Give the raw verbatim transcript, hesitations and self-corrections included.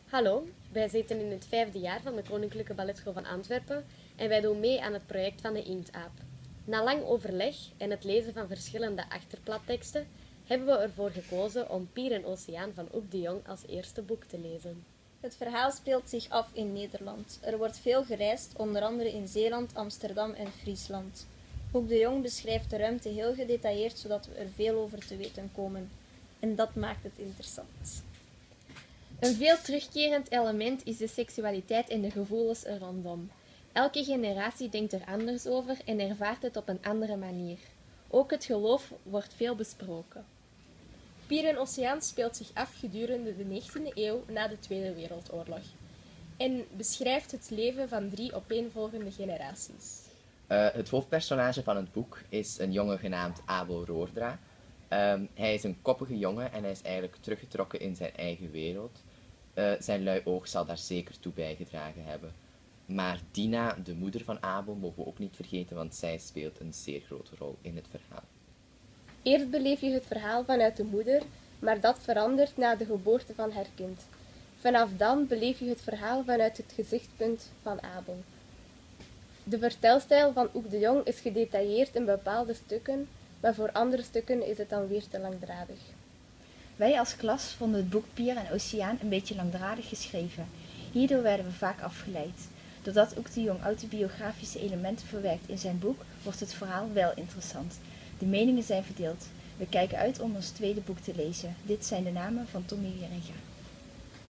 Hallo, wij zitten in het vijfde jaar van de Koninklijke Balletschool van Antwerpen en wij doen mee aan het project van de Inktaap. Na lang overleg en het lezen van verschillende achterplatteksten hebben we ervoor gekozen om Pier en Oceaan van Oek de Jong als eerste boek te lezen. Het verhaal speelt zich af in Nederland. Er wordt veel gereisd, onder andere in Zeeland, Amsterdam en Friesland. Oek de Jong beschrijft de ruimte heel gedetailleerd, zodat we er veel over te weten komen. En dat maakt het interessant. Een veel terugkerend element is de seksualiteit en de gevoelens er rondom. Elke generatie denkt er anders over en ervaart het op een andere manier. Ook het geloof wordt veel besproken. Pier en Oceaan speelt zich af gedurende de negentiende eeuw na de Tweede Wereldoorlog en beschrijft het leven van drie opeenvolgende generaties. Uh, het hoofdpersonage van het boek is een jongen genaamd Abel Roordra. Um, hij is een koppige jongen en hij is eigenlijk teruggetrokken in zijn eigen wereld. Uh, zijn lui oog zal daar zeker toe bijgedragen hebben. Maar Dina, de moeder van Abel, mogen we ook niet vergeten, want zij speelt een zeer grote rol in het verhaal. Eerst beleef je het verhaal vanuit de moeder, maar dat verandert na de geboorte van haar kind. Vanaf dan beleef je het verhaal vanuit het gezichtspunt van Abel. De vertelstijl van Oek de Jong is gedetailleerd in bepaalde stukken, maar voor andere stukken is het dan weer te langdradig. Wij als klas vonden het boek Pier en Oceaan een beetje langdradig geschreven. Hierdoor werden we vaak afgeleid. Doordat Oek de Jong autobiografische elementen verwerkt in zijn boek, wordt het verhaal wel interessant. De meningen zijn verdeeld. We kijken uit om ons tweede boek te lezen. Dit zijn de namen van Tommy Wieringa.